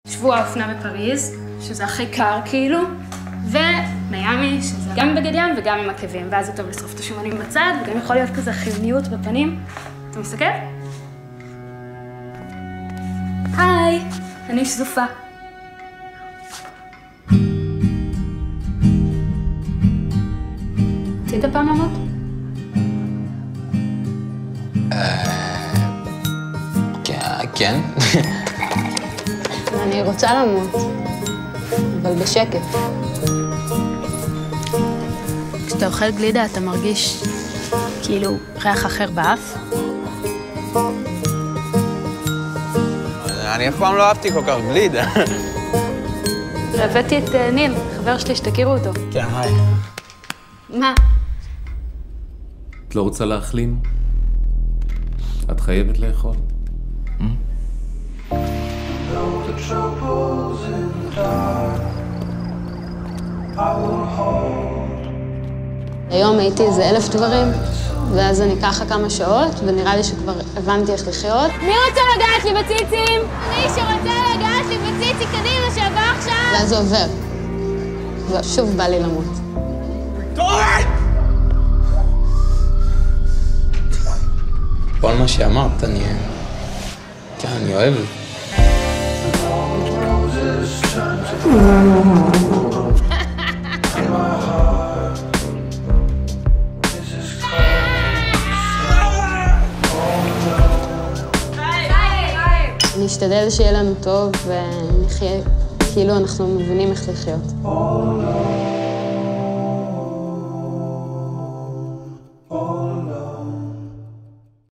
שבוע האופנה בפריז, שזה הכי קר כאילו, ומיימי, שזה גם בגד ים וגם עם עקבים, ואז זה טוב לשרוף את השומנים בצד, וגם יכול להיות כזה חיוניות בפנים. אתה מסתכל? היי, אני שזופה. רצית פעם למות? כן. אני רוצה למות, אבל בשקט. כשאתה אוכל גלידה אתה מרגיש כאילו ריח אחר באף. אני אף פעם לא אהבתי כל כך גלידה. הבאתי את ניל, חבר שלי שתכירו אותו. כן, היי. מה? את לא רוצה להחלים? את חייבת לאכול. היום הייתי איזה 1000 דברים, ואז אני ככה כמה שעות, ונראה לי שכבר הבנתי איך לחיות. מי רוצה לגעת לי בציצים? מי שרוצה לגעת לי בציצי קדימה שעבר עכשיו! ואז זה עובר. ושוב בא לי למות. כל מה שאמרת, אני אוהב. אני אשתדל שיהיה לנו טוב ונחיה כאילו אנחנו מבינים איך לחיות.